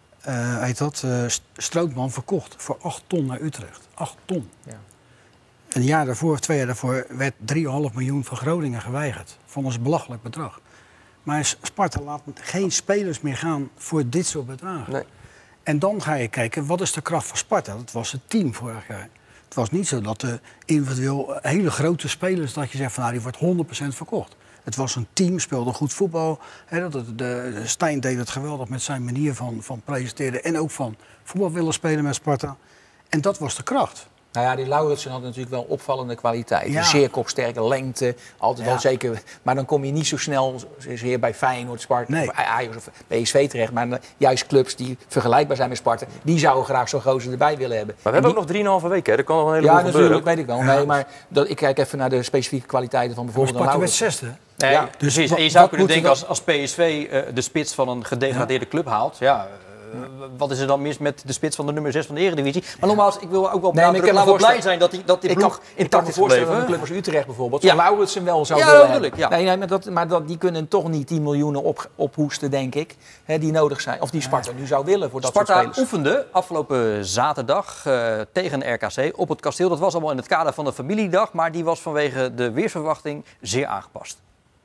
[SPEAKER 4] Strootman verkocht voor 8 ton naar Utrecht. 8 ton. Ja. Een jaar daarvoor, 2 jaar daarvoor, werd 3,5 miljoen van Groningen geweigerd. Vonden ze een belachelijk bedrag. Maar Sparta laat geen spelers meer gaan voor dit soort bedragen. Nee. En dan ga je kijken, wat is de kracht van Sparta? Dat was het team vorig jaar. Het was niet zo dat de individueel hele grote spelers, dat je zegt van die wordt 100% verkocht. Het was een team, speelde goed voetbal. Stijn deed het geweldig met zijn manier van presenteren en ook van voetbal willen spelen met Sparta. En dat was de kracht.
[SPEAKER 3] Nou ja, die Lauritsen had natuurlijk wel opvallende kwaliteiten. Ja. Zeer kopsterke, lengte, altijd wel zeker. Maar dan kom je niet zo snel zeer bij Feyenoord, Sparta, of Ajax of PSV terecht. Maar juist clubs die vergelijkbaar zijn met Sparta, die zouden graag zo'n gozer erbij willen hebben.
[SPEAKER 5] Maar we hebben ook nog 3,5 weken, hè? Er kan nog een heleboel gebeuren.
[SPEAKER 3] Ja, natuurlijk, weet ik wel. Ja. Nee, maar ik kijk even naar de specifieke kwaliteiten van bijvoorbeeld
[SPEAKER 4] Sparta werd 6e.
[SPEAKER 2] Nee, ja, precies. En je zou kunnen denken als PSV de spits van een gedegradeerde club haalt... wat is er dan mis met de spits van de nummer 6 van de Eredivisie? Maar nogmaals, ik wil ook wel laten we blij zijn dat die ploeg intact is gebleven.
[SPEAKER 3] Een club als Utrecht bijvoorbeeld, zou Lauritsen wel zou willen hebben.
[SPEAKER 2] Ja.
[SPEAKER 3] Nee, maar die kunnen toch niet die miljoenen ophoesten, denk ik, die nodig zijn. Of die Sparta nu zou willen voor dat soort spelers.
[SPEAKER 2] Sparta oefende afgelopen zaterdag tegen RKC op het kasteel. Dat was allemaal in het kader van de familiedag, maar die was vanwege de weersverwachting zeer aangepast.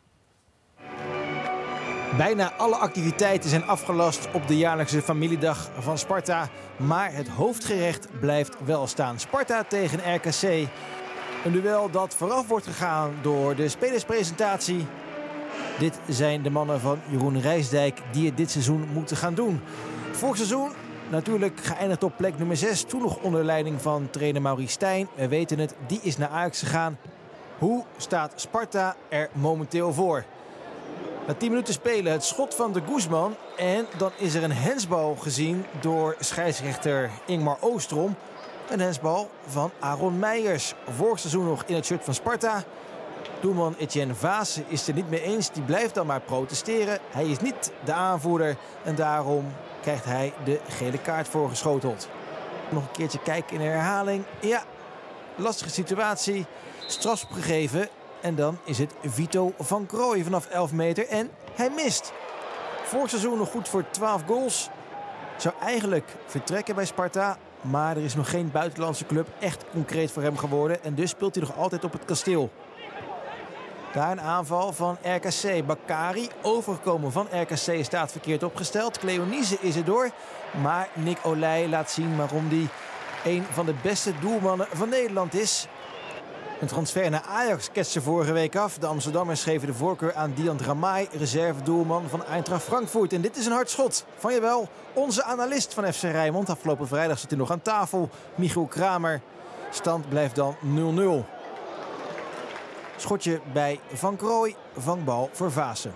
[SPEAKER 10] Bijna alle activiteiten zijn afgelast op de jaarlijkse familiedag van Sparta. Maar het hoofdgerecht blijft wel staan. Sparta tegen RKC. Een duel dat vooraf wordt gegaan door de spelerspresentatie. Dit zijn de mannen van Jeroen Rijsdijk die het dit seizoen moeten gaan doen. Vorig seizoen natuurlijk geëindigd op plek nummer 6. Toen nog onder leiding van trainer Maurice Stijn. We weten het, die is naar Ajax gegaan. Hoe staat Sparta er momenteel voor? Na 10 minuten spelen het schot van de Guzman. En dan is er een hensbal gezien door scheidsrechter Ingmar Oostrom. Een hensbal van Aaron Meijers. Vorig seizoen nog in het shirt van Sparta. Doelman Etienne Vaassen is er niet mee eens. Die blijft dan maar protesteren. Hij is niet de aanvoerder. En daarom krijgt hij de gele kaart voorgeschoteld. Nog een keertje kijken in de herhaling. Ja, lastige situatie. Strafschop gegeven. En dan is het Vito van Krooij vanaf 11 meter. En hij mist. Vorig seizoen nog goed voor 12 goals. Zou eigenlijk vertrekken bij Sparta. Maar er is nog geen buitenlandse club echt concreet voor hem geworden. En dus speelt hij nog altijd op het kasteel. Daar een aanval van RKC. Bakari, overgekomen van RKC, staat verkeerd opgesteld. Cleonice is er door. Maar Nick Olij laat zien waarom hij een van de beste doelmannen van Nederland is. Een transfer naar Ajax ketste vorige week af. De Amsterdammers geven de voorkeur aan Dian Dramay, reservedoelman van Eintracht Frankfurt. En dit is een hard schot van, jawel, onze analist van FC Rijnmond. Afgelopen vrijdag zit hij nog aan tafel, Michiel Kramer. Stand blijft dan 0-0. Schotje bij Van Krooij, vangbal voor Vaassen.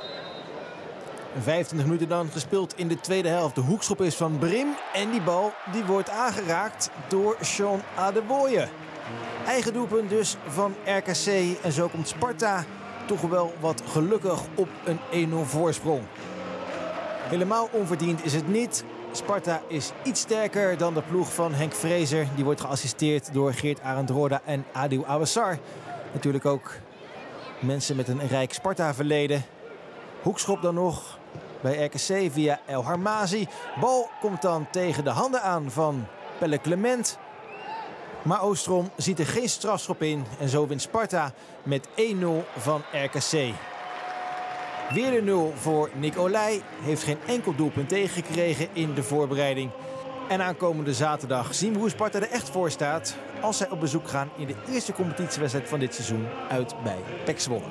[SPEAKER 10] 25 minuten dan gespeeld in de tweede helft. De hoekschop is van Brim en die bal die wordt aangeraakt door Sean Adeboye. Eigen doelpunt dus van RKC en zo komt Sparta toch wel wat gelukkig op een 1-0 voorsprong. Helemaal onverdiend is het niet. Sparta is iets sterker dan de ploeg van Henk Vrezer. Die wordt geassisteerd door Geert Arend Roda en Adil Awassar. Natuurlijk ook mensen met een rijk Sparta-verleden. Hoekschop dan nog bij RKC via El Harmazi. Bal komt dan tegen de handen aan van Pelle Clement. Maar Oostrom ziet er geen strafschop in. En zo wint Sparta met 1-0 van RKC. Weer de 0 voor Nick Olij. Heeft geen enkel doelpunt tegengekregen in de voorbereiding. En aankomende zaterdag zien we hoe Sparta er echt voor staat als zij op bezoek gaan in de eerste competitiewedstrijd van dit seizoen uit bij PEC Zwolle.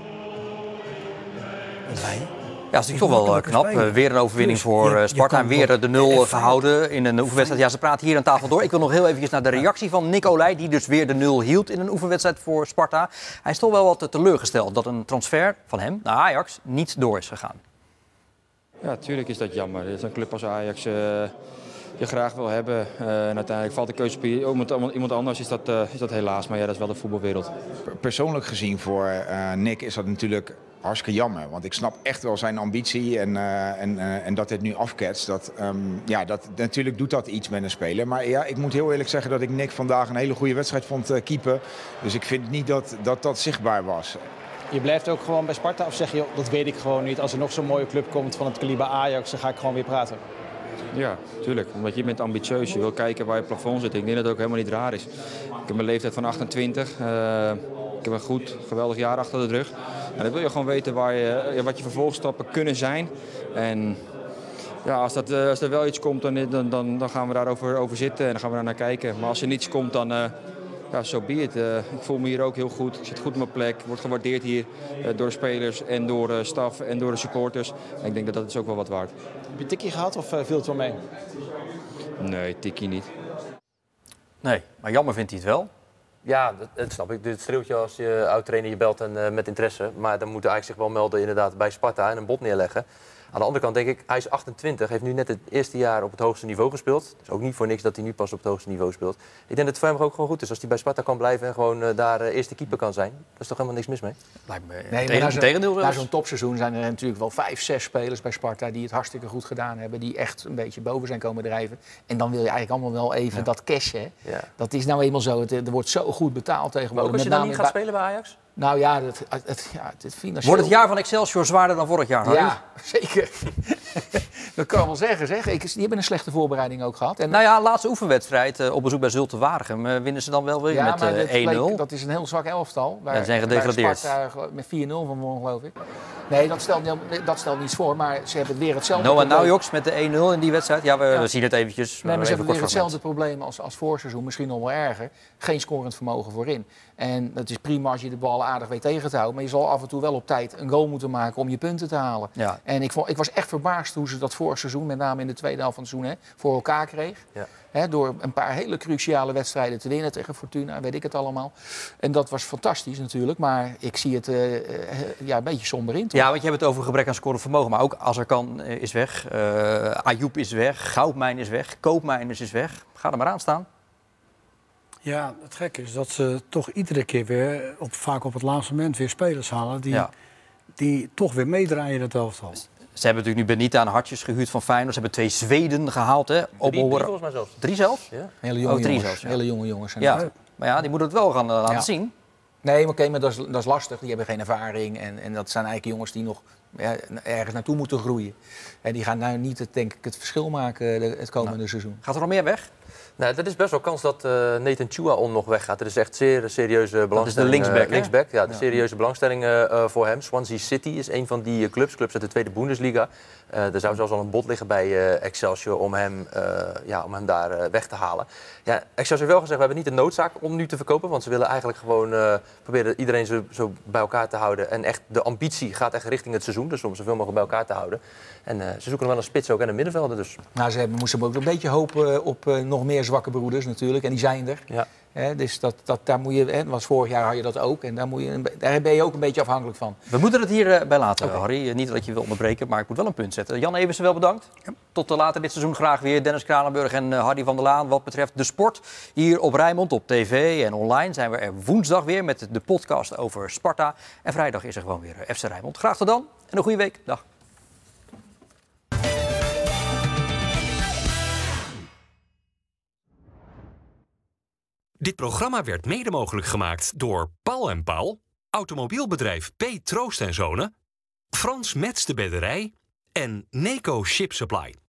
[SPEAKER 2] Ja, dat is natuurlijk toch wel knap. Weer een overwinning voor Sparta. En weer de 0 gehouden in een oefenwedstrijd. Ja, ze praten hier aan tafel door. Ik wil nog heel even naar de reactie van Nick Olij, die dus weer de 0 hield in een oefenwedstrijd voor Sparta. Hij is toch wel wat teleurgesteld dat een transfer van hem naar Ajax niet door is gegaan.
[SPEAKER 11] Ja, natuurlijk is dat jammer. Dit is een club als Ajax je graag wil hebben. En uiteindelijk valt de keuze op iemand anders, is dat helaas. Maar ja, dat is wel de voetbalwereld.
[SPEAKER 12] Persoonlijk gezien voor Nick is dat natuurlijk hartstikke jammer. Want ik snap echt wel zijn ambitie en dat dit nu afketst. Natuurlijk doet dat iets met een speler. Maar ja, ik moet heel eerlijk zeggen dat ik Nick vandaag een hele goede wedstrijd vond keepen. Dus ik vind niet dat zichtbaar was.
[SPEAKER 13] Je blijft ook gewoon bij Sparta of zeg je, dat weet ik gewoon niet. Als er nog zo'n mooie club komt van het kaliber Ajax, dan ga ik gewoon weer praten.
[SPEAKER 11] Ja, tuurlijk. Omdat je bent ambitieus. Je wil kijken waar je plafond zit. Ik denk dat het ook helemaal niet raar is. Ik heb een leeftijd van 28. Ik heb een geweldig jaar achter de rug. En dan wil je gewoon weten wat je vervolgstappen kunnen zijn. En ja, als er wel iets komt, dan gaan we daarover zitten en dan gaan we daar naar kijken. Maar als er niets komt, dan so be it. Ik voel me hier ook heel goed. Ik zit goed op mijn plek. Ik word gewaardeerd hier door de spelers en door de staf en door de supporters. En ik denk dat is ook wel wat waard.
[SPEAKER 13] Heb je tikkie gehad of viel het wel mee?
[SPEAKER 11] Nee, tikkie niet.
[SPEAKER 2] Nee, maar jammer vindt hij het wel.
[SPEAKER 5] Ja, dat snap ik. Het streeltje als je oud-trainer je belt en met interesse. Maar dan moet hij eigenlijk zich wel melden inderdaad bij Sparta en een bod neerleggen. Aan de andere kant denk ik, hij is 28, heeft nu net het eerste jaar op het hoogste niveau gespeeld. Dus ook niet voor niks dat hij nu pas op het hoogste niveau speelt. Ik denk dat het voor hem ook gewoon goed is als hij bij Sparta kan blijven en gewoon daar eerste keeper kan zijn. Daar is toch helemaal niks mis mee?
[SPEAKER 2] Lijkt me
[SPEAKER 3] tegendeel. Na zo'n topseizoen zijn er natuurlijk wel 5, 6 spelers bij Sparta die het hartstikke goed gedaan hebben. Die echt een beetje boven zijn komen drijven. En dan wil je eigenlijk allemaal wel even dat cashen. Hè? Ja. Dat is nou eenmaal zo. Er wordt zo goed betaald tegenwoordig.
[SPEAKER 5] Maar ook als je dan niet gaat spelen bij Ajax?
[SPEAKER 3] Nou ja, het financieel...
[SPEAKER 2] Wordt het jaar van Excelsior zwaarder dan vorig jaar, Harry?
[SPEAKER 3] Ja, zeker. Dat kan ik wel zeggen, zeg. Die hebben een slechte voorbereiding ook gehad. En
[SPEAKER 2] nou ja, laatste oefenwedstrijd op bezoek bij Zulte Waregem winnen ze dan wel weer met 1-0.
[SPEAKER 3] Dat is een heel zwak elftal.
[SPEAKER 2] Ja, ze zijn gedegradeerd.
[SPEAKER 3] Sparta met 4-0 van won, geloof ik. Nee, dat stelt niets voor, maar ze hebben weer hetzelfde
[SPEAKER 2] Noah Naujoks met de 1-0 in die wedstrijd. Ja, we zien het eventjes.
[SPEAKER 3] Nee, maar ze hebben weer hetzelfde probleem als voorseizoen, misschien nog wel erger. Geen scorend vermogen voorin. En het is prima als je de bal aardig weet tegen te houden, maar je zal af en toe wel op tijd een goal moeten maken om je punten te halen. Ja. En ik was echt verbaasd hoe ze dat vorig seizoen, met name in de tweede helft van het seizoen, voor elkaar kreeg. Ja. Door een paar hele cruciale wedstrijden te winnen tegen Fortuna, weet ik het allemaal. En dat was fantastisch natuurlijk, maar ik zie het een beetje somber in. Toch?
[SPEAKER 2] Ja, want je hebt het over gebrek aan scorend vermogen, maar ook Azarkan is weg, Ayoub is weg, Goudmijn is weg, Koopmeiners is weg. Ga er maar aan staan.
[SPEAKER 4] Ja, het gekke is dat ze toch iedere keer weer, vaak op het laatste moment, weer spelers halen die toch weer meedraaien in het elftal.
[SPEAKER 2] Ze hebben natuurlijk nu Benita en Hartjes gehuurd van Feyenoord. Ze hebben 2 Zweden gehaald. Hè?
[SPEAKER 5] Drie volgens mij zelfs.
[SPEAKER 2] 3 zelfs?
[SPEAKER 3] Ja. Hele jonge jongens.
[SPEAKER 2] Zelfs, ja.
[SPEAKER 3] Hele jonge jongens.
[SPEAKER 2] Ja. Maar ja, die moeten het wel gaan laten zien.
[SPEAKER 3] Nee, maar dat is lastig. Die hebben geen ervaring. En dat zijn eigenlijk jongens die nog ergens naartoe moeten groeien. En die gaan nou niet, denk ik, het verschil maken het komende seizoen.
[SPEAKER 2] Gaat er nog meer weg?
[SPEAKER 5] Nou, dat is best wel kans dat Nathan Chua nog weggaat. Er is echt zeer serieuze belangstelling.
[SPEAKER 2] Dat is de linksback,
[SPEAKER 5] ja, de serieuze belangstelling voor hem. Swansea City is een van die clubs uit de tweede Bundesliga. Er zou zelfs al een bod liggen bij Excelsior om hem daar weg te halen. Ja, Excelsior wel gezegd, we hebben niet de noodzaak om nu te verkopen. Want ze willen eigenlijk gewoon proberen iedereen zo bij elkaar te houden. En echt de ambitie gaat echt richting het seizoen. Dus om zoveel mogelijk bij elkaar te houden. En ze zoeken nog wel een spits ook en een middenvelder. Dus.
[SPEAKER 3] Nou, ze moesten ook een beetje hopen op nog meer zwakke broeders natuurlijk. En die zijn er.
[SPEAKER 5] Ja.
[SPEAKER 3] Dus daar moet je, was vorig jaar had je dat ook. En daar ben je ook een beetje afhankelijk van.
[SPEAKER 2] We moeten het hierbij laten, Harry. Niet dat je wil onderbreken, maar ik moet wel een punt zetten. Jan Eversen, wel bedankt. Ja. Tot later dit seizoen graag weer. Dennis Kranenburg en Hardy van der Laan. Wat betreft de sport hier op Rijnmond, op tv en online zijn we er woensdag weer met de podcast over Sparta. En vrijdag is er gewoon weer FC Rijnmond. Graag tot dan en een goede week. Dag.
[SPEAKER 1] Dit programma werd mede mogelijk gemaakt door Paul en Paul, automobielbedrijf P. Troost en Zonen, Frans Metz de Bedderij en Neco Ship Supply.